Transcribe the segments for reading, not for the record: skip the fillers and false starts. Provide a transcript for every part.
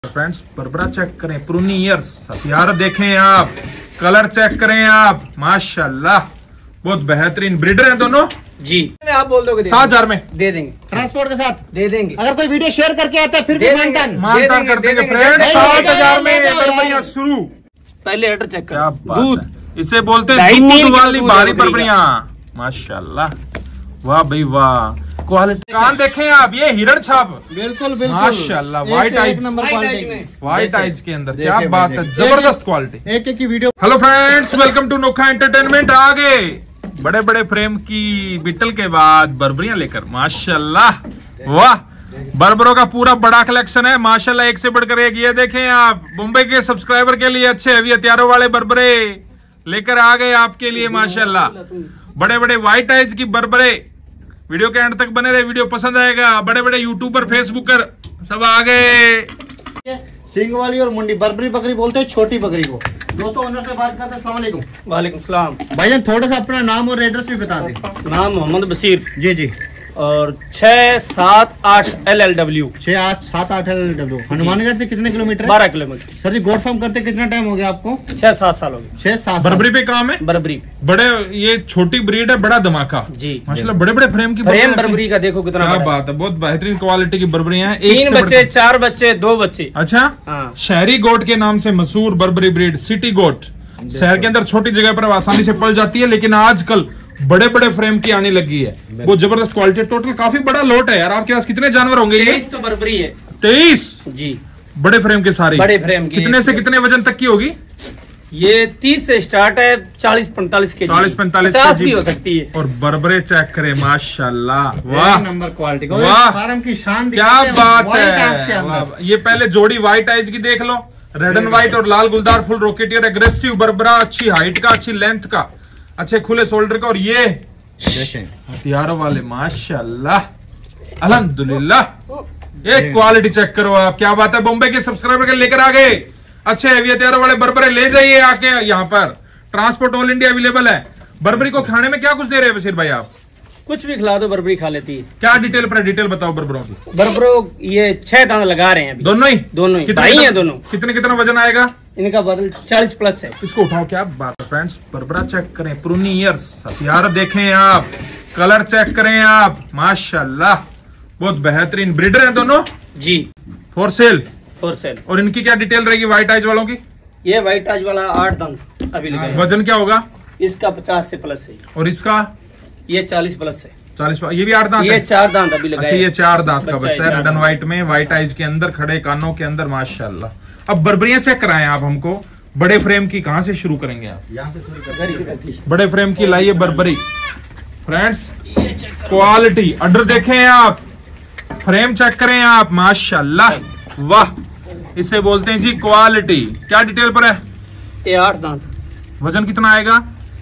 Friends Barbara check करें, प्रूनी years, हथियार देखें आप, कलर चेक करें आप, माशाल्लाह बहुत बेहतरीन ब्रीडर हैं दोनों जी। आप बोल दोगे 7,000 में दे देंगे, ट्रांसपोर्ट के साथ दे देंगे। अगर कोई वीडियो शेयर करके आता है फिर भी मानतान कर देंगे फ्रेंड्स। 7,000 में बर्बरियां शुरू। पहले ऑर्डर चेक क्या कर, बात दूध है। इसे बोलते हैं दूध वाली भारी बर्बरियां, माशाल्लाह वाह भाई वाह। क्वालिटी कान देखें आप, ये हिरण छाप, बिल्कुल बिल्कुल माशाल्लाह। व्हाइट आइज, नंबर क्वालिटी में, व्हाइट आइज के अंदर क्या बात है, जबरदस्त क्वालिटी। एक एक की video. Hello friends, welcome to Nokha entertainment. आगे बड़े बड़े फ्रेम की बिटल के बाद बर्बरियां लेकर, माशाल्लाह वाह। बर्बरों का पूरा बड़ा कलेक्शन है माशाल्लाह, एक से बढ़कर एक। ये देखें आप, मुंबई के सब्सक्राइबर के लिए अच्छे हैवी हथियारों वाले बर्बरे लेकर आ गए आपके लिए माशाल्लाह। बड़े बड़े व्हाइट आइज की बर्बरे, वीडियो के एंड तक बने रहे, वीडियो पसंद आएगा। बड़े बड़े यूट्यूबर, फेसबुकर सब आ गए। सिंग वाली और मुंडी बर्बरी बकरी बोलते हैं छोटी बकरी को। दोस्तों ओनर से बात करते हैं। अस्सलाम वालेकुम। वालेकुम सलाम। भाईजान थोड़ा सा अपना नाम और एड्रेस भी बता दें। नाम मोहम्मद बशीर जी जी। और 678 LLW 6-8-7-8 LW। हनुमानगढ़ से कितने किलोमीटर है? 12 kilometre. Sir ji goat farm करते कितना टाइम हो गया आपको? 6-7 साल हो गए। 6-7 बर्बरी पे काम है, बर्बरी बड़े, ये छोटी ब्रीड है, बड़ा धमाका जी माशाल्लाह। बड़े बड़े फ्रेम की फ्रेम बर्बरी का देखो कितना क्या बड़ा बात है, बहुत बेहतरीन क्वालिटी की बर्बरियां हैं। 3 बच्चे, 4 बच्चे, 2 बच्चे। अच्छा, हाँ। शहरी गोट के नाम से मशहूर बर्बरी ब्रीड, सिटी गोट। शहर के अंदर छोटी जगह पर आसानी से पल जाती है, लेकिन आजकल बड़े बड़े फ्रेम की आने लगी है, वो जबरदस्त क्वालिटी। टोटल काफी बड़ा लोट है यार। आपके पास कितने जानवर होंगे? ये 23 तो बर्बरी है। 23 जी, बड़े फ्रेम के सारे। बड़े फ्रेम की। कितने से कितने वजन तक की होगी? ये 30 से स्टार्ट है, 40-45 के, 40-45 50 भी हो सकती है। और बर्बरे चेक करें माशाल्लाह वाह, नंबर क्वालिटी का। वाह, फार्म की शान क्या बात है। ये पहले जोड़ी व्हाइट आइज की देख लो, रेड एंड व्हाइट और लाल गुलदार फुल रॉकेटियर एग्रेसिव बर्बरा, अच्छी हाइट का, अच्छी लेंथ का, अच्छे खुले शोल्डर का। और ये देखें हथियारों वाले माशाल्लाह अल्हम्दुलिल्लाह। एक क्वालिटी चेक करो आप, क्या बात है। बॉम्बे के सब्सक्राइबर के लेकर आ गए अच्छे हेवी हथियारों वाले बर्बरे, ले जाइए आके। यहाँ पर ट्रांसपोर्ट ऑल इंडिया अवेलेबल है। बर्बरी को खाने में क्या कुछ दे रहे हैं बशीर भाई आप? कुछ भी खिला दो, बर्बरी खा लेती है। क्या डिटेल पर डिटेल बताओ बर्बरों की। बर्बरों ये 6 दाना लगा रहे हैं अभी। दोनों ही भाई हैं दोनों। कितने कितना वजन आएगा इनका? बदल 40 प्लस है। इसको उठाओ, क्या बात है। फ्रेंड्स बर्बरा चेक करें, प्रूनी ईयर्स, हथियार देखें आप, कलर चेक करें आप, माशाल्लाह बहुत बेहतरीन ब्रीडर हैं दोनों जी। For sale. और इनकी क्या डिटेल रहेगी व्हाइट आइज वालों की? ये व्हाइट आइज वाला 8 दांत अभी लगा है। वजन क्या होगा इसका? 50 से प्लस है। और इसका? ये 40 प्लस है। 40। ये भी 8 दांत ये है? 4 दांत अभी लगा अच्छा, है। ये 4 दांत का बच्चा है, रेड एंड दांत। व्हाइट में, व्हाइट आइज के अंदर, खड़े कानों के अंदर, माशाल्लाह। अब बर्बरियां चेक कराएं आप हमको। बड़े फ्रेम की कहां से शुरू करेंगे आप? यहाँ से बड़े फ्रेम की लाइए बर्बरी। फ्रेंड्स क्वालिटी, ऑर्डर देखें आप, फ्रेम चेक करें आप, माशाल्लाह वाह। इसे बोलते हैं जी क्वालिटी। क्या डिटेल पर है? ये 8 दांत। वजन कितना आएगा?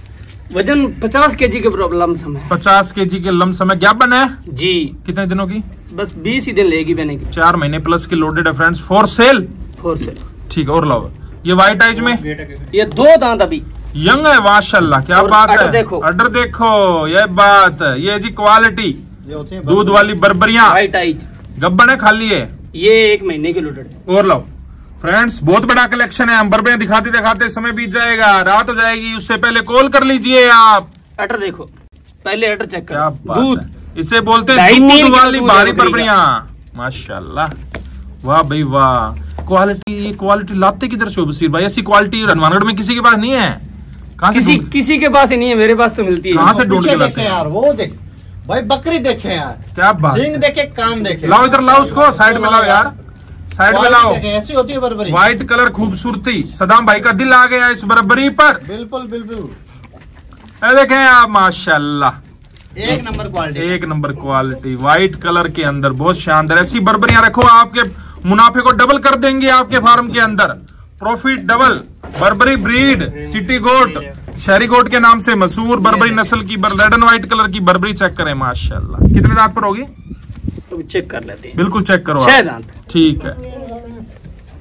वजन 50 केजी के लमसम है। 50 केजी के लमसम है। ज्ञापन है जी। कितने दिनों की? बस 20 ही दिन लेगी बने की। 4 महीने प्लस की लोडेड है फ्रेंड्स, फॉर सेल। ठीक है, और लाओ। ये व्हाइट आइज में ये 2 दांत अभी यंग है माशाल्लाह, क्या बात है। ऑर्डर देखो, ये बात है। ये जी क्वालिटी दूध वाली बर्बरियां, व्हाइट आइज गब्बन है, खाली है। ये 1 महीने की लोडेड। और लाओ फ्रेंड्स, बहुत बड़ा कलेक्शन है। हम बर्बरियां दिखाते दिखाते समय बीत जाएगा, रात हो जाएगी, उससे पहले कॉल कर लीजिए आप। ऑर्डर देखो, पहले ऑर्डर चेक क्या करो। बात दूध, है। इसे बोलते हैं दूध वाली भारी बर्बरियां, माशाल्लाह वाह भाई वाह। क्वालिटी, ये क्वालिटी लाते किधर से हो बशीर भाई? ऐसी क्वालिटी हनुमानगढ़ में किसी के पास नहीं है। कहां से? किसी के पास ही नहीं है, मेरे पास तो मिलती है। कहां से ढूंढ के लाते यार? वो देख भाई, बकरी देखे यार, क्या बात। सिंग देखे, कान देखे। लाओ इधर, लाओ उसको साइड में लाओ यार, साइड में लाओ। ऐसी होती है बर्बरी। व्हाइट कलर, खूबसूरती, सदाम भाई का दिल आ गया इस बर्बरी पर। बिल्कुल बिल्कुल। देखें आप, माशाल्लाह एक नंबर क्वालिटी, एक नंबर क्वालिटी, व्हाइट कलर के अंदर, बहुत शानदार। ऐसी बर्बरियां रखो, आपके मुनाफे को डबल कर देंगे आपके फार्म के अंदर, profit double. Barbari breed, city goat, शहरी गोट के नाम से मशहूर बर्बरी नस्ल की रेड एंड व्हाइट कलर की बर्बरी चेक करें माशाल्लाह। कितने दांत पर होगी? तो चेक कर लेते हैं। बिल्कुल चेक करो। 6 दांत। ठीक है,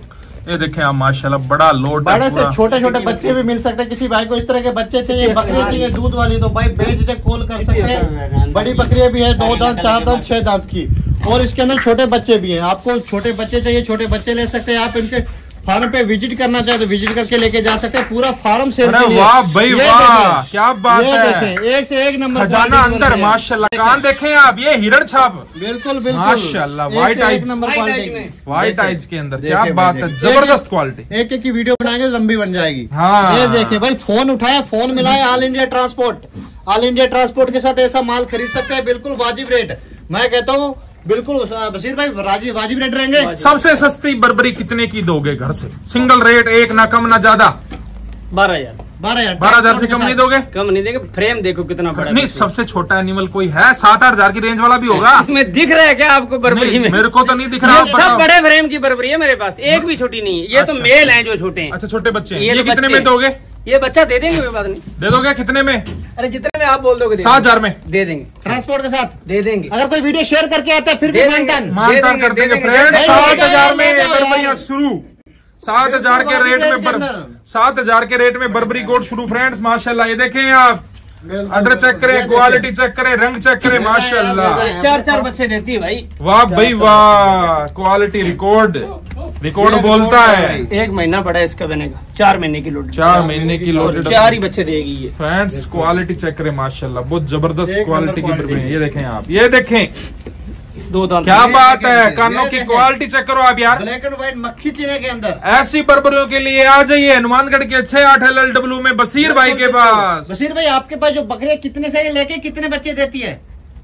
ये देखें आप माशाल्लाह बड़ा लोट है बड़े से पूरा। छोटे छोटे बच्चे भी मिल सकते हैं। किसी भाई को इस तरह के बच्चे चाहिए, बकरी चाहिए दूध वाली, तो भाई बेझिझक कॉल कर सकते हैं। बड़ी बकरियां भी है, 2 दांत 4 दांत 6 दांत की, और इसके अंदर छोटे बच्चे भी हैं। आपको छोटे बच्चे चाहिए, छोटे बच्चे ले सकते हैं। आप इनके फार्म पे विजिट करना चाहे तो विजिट करके लेके जा सकते हैं। पूरा फार्म सेल अरे वाह भाई वाह, क्या बात ये है। देखें, एक से एक नंबर खजाना अंदर माशाल्लाह। कान देखें आप, ये हिरण छाप बिल्कुल बिल्कुल माशाल्लाह। एक व्हाइट से एक आइज, नंबर क्वालिटी में, व्हाइट आइज के अंदर क्या देखिए बात भाई, है, देखिए। जबरदस्त क्वालिटी। एक एक की वीडियो बनाएंगे लंबी बन जाएगी। हाँ। ये देखिए भाई, फोन उठाया, फोन मिलाया, all India transport, all India transport के साथ ऐसा माल खरीद सकते हैं, बिल्कुल वाजिब रेट। मैं कहता हूँ बिल्कुल बशीर भाई वाजिब रेट रहेंगे। सबसे सस्ती बर्बरी कितने की दोगे घर से? सिंगल रेट, एक ना कम ना ज्यादा। 12,000 12,000 से कम नहीं दोगे? कम नहीं देंगे। फ्रेम देखो कितना बड़ा नहीं, सबसे छोटा एनिमल कोई है? 7-8 हजार की रेंज वाला भी होगा? इसमें दिख रहा है क्या आपको बर्बरी नहीं, में? मेरे को तो नहीं दिख रहा। ये आप सब बताओ। बड़े फ्रेम की बर्बरी है मेरे पास, एक भी छोटी नहीं है। ये तो अच्छा। मेल हैं जो छोटे हैं। अच्छा, छोटे बच्चे हैं। ये ये तो कितने बच्चे में दोगे? ये बच्चा दे देंगे, कोई बात नहीं। दे दोगे कितने में? अरे जितने में आप बोल दोगे 7,000 में दे देंगे, ट्रांसपोर्ट के साथ दे देंगे। अगर कोई वीडियो शेयर करके आता है फिर भी दे देंगे। मानतान। मानतान कर देंगे फ्रेंड। दे देंगे। 7,000 में दे दो यार। बर्बरियां शुरू, 7,000 के रेट में 7,000 के रेट में बर्बरी गोट शुरू फ्रेंड्स माशाल्लाह। ये देखें आप, अंडर चेक करें, क्वालिटी चेक करें, रंग चेक करें माशाल्लाह। 4-4 बच्चे देती है भाई। वाह भाई वाह, क्वालिटी रिकॉर्ड बोलता है। 1 महीना पड़ा है इसका बनेगा, 4 महीने की लोड, 4 महीने की और लोड। 4 ही बच्चे देगी ये। फ्रेंड्स क्वालिटी चेक करें माशाल्लाह, बहुत जबरदस्त एक क्वालिटी की नंबर बर्बरी है। ये देखें आप, ये देखें 2 दांत। क्या ये बात देखें, है। ये कानों की देखें। क्वालिटी चेक करो आप यार। ब्लैक एंड व्हाइट मक्खी चीने के अंदर। ऐसी बर्बरियों के लिए आ जाइए हनुमानगढ़ के 6-8 LLW में बशीर भाई के पास। बशीर भाई, आपके पास जो बकरियां कितने से लेके कितने बच्चे देती है?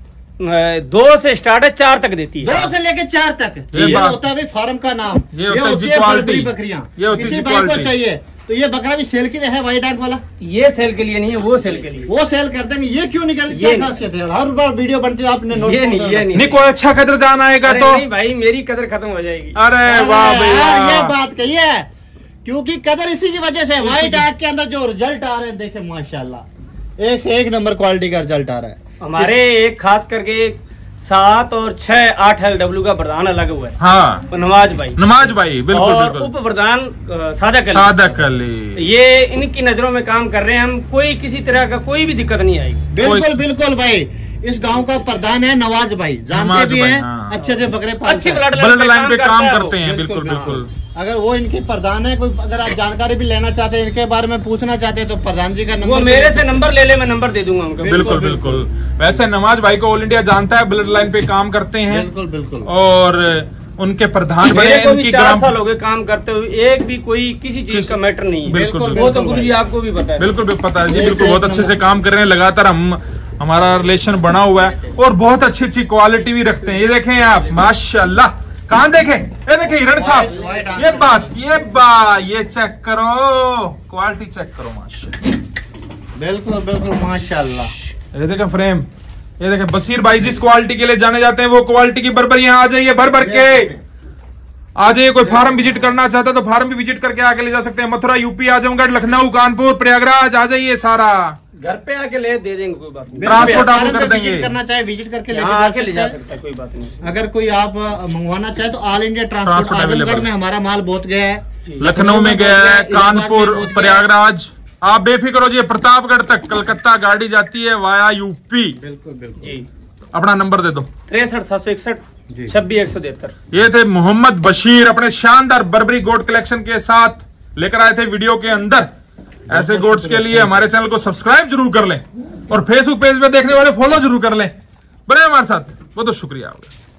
2 से स्टार्ट है, 4 तक देती है। 2 से लेके 4 तक। ये ये बात। होता है भाई फार्म का नाम। ये होता है होती जी है क्वालिटी। बर्बरी बकरियां। ये होती है किसी जी भाई को क्वालिटी। चाहिए तो ये बकरा भी सेल के लिए है, व्हाइट आंख वाला। ये सेल के लिए नहीं है, वो सेल के लिए। वो सेल करते हैं। ये क्यों निकल, ये क्या नहीं। खासियत है? हर बार वीडियो बनती है आपने नोट ये नहीं। नहीं, कोई अच्छा कदरदान आएगा अरे तो। नहीं भाई, मेरी कदर खत्म हो जाएगी। अरे वाह भाई ये वाह। बात कही है, क्योंकि कदर इसी की वजह से व्हाइट आंख के अंदर जो रिजल्ट आ रहे हैं देखे माशाल्लाह, एक से एक नंबर क्वालिटी का रिजल्ट आ रहा है। हमारे एक खास करके 7 और 6 8 LW का प्रधान अलग हुआ है, हाँ, नवाज भाई, नमाज भाई बिल्कुल और बिल्कुल। उप प्रधान सादक अली। सादक अली। ये इनकी नजरों में काम कर रहे हैं हम। कोई किसी तरह का कोई भी दिक्कत नहीं आएगी। बिल्कुल बिल्कुल भाई। इस गांव का प्रधान है नवाज भाई, जानते नवाज भी भाई, हैं। हाँ। अच्छे से बकरे अच्छी पालते हैं। ब्लड लाइन पे काम करता है करते वो। हैं बिल्कुल बिल्कुल, बिल्कुल। अगर वो इनके प्रधान है, कोई अगर आप जानकारी भी लेना चाहते हैं, इनके बारे में पूछना चाहते हैं तो प्रधान जी का वो नंबर मेरे से नंबर ले ले, मैं नंबर दे दूंगा उनको। बिल्कुल बिल्कुल। वैसे नवाज भाई को ऑल इंडिया जानता है, ब्लड लाइन पे काम करते हैं बिल्कुल बिल्कुल। और उनके प्रधान मेरे बने को भी इनकी 4 साल हो गए काम करते हुए, एक भी कोई किसी चीज का मैटर नहीं है। बिल्कुल, बिल्कुल, वो तो बिल्कुल गुरु जी भाई। आपको भी पता है। बिल्कुल भी पता है जी, एक बिल्कुल से बहुत एक अच्छे से नंबर। काम कर रहे हैं लगातार। हमारा रिलेशन बना हुआ है और बहुत अच्छी अच्छी क्वालिटी भी रखते हैं। ये देखें आप माशाल्लाह, कहाँ देखें, ये देखें हिरण छाप। White आंख। ये चेक करो, क्वालिटी चेक करो माशाल्लाह। बिल्कुल बिल्कुल माशाल्लाह। ये देखें फ्रेम, ये देखें बशीर भाई जिस क्वालिटी के लिए जाने जाते हैं वो क्वालिटी की बर्बरियां आ जाइए भर भर के। आ जाइए, कोई फार्म विजिट करना चाहता है तो फार्म भी विजिट करके आके ले जा सकते हैं। मथुरा, यूपी, आजमगढ़, लखनऊ, कानपुर, प्रयागराज आ जाइए सारा। घर पे आके ले दे देंगे, कोई बात नहीं। ट्रांसपोर्ट आपको फार्म कर पे देंगे। विजिट करना चाहे विजिट करके लेके यहाँ जा आके ले जा सकते हैं। सकता है, कोई बात नहीं। अगर कोई आप मंगवाना चाहे तो all India transport. Transport Azamgarh available में हमारा माल बहुत गया है, लखनऊ में गया है, कानपुर, प्रयागराज। आप बेफिक्र हो जाइए, प्रतापगढ़ तक कलकत्ता गाड़ी जाती है वाया यूपी। बिल्कुल बिल्कुल जी, अपना नंबर दे दो। 63 761 जी। 26 173। ये थे मोहम्मद बशीर अपने शानदार बर्बरी गोट कलेक्शन के साथ लेकर आए थे वीडियो के अंदर। ऐसे गोट्स के लिए हमारे चैनल को सब्सक्राइब जरूर कर लें और फेसबुक पेज पे देखने वाले फॉलो जरूर कर लें। बने हमारे साथ, बहुत शुक्रिया।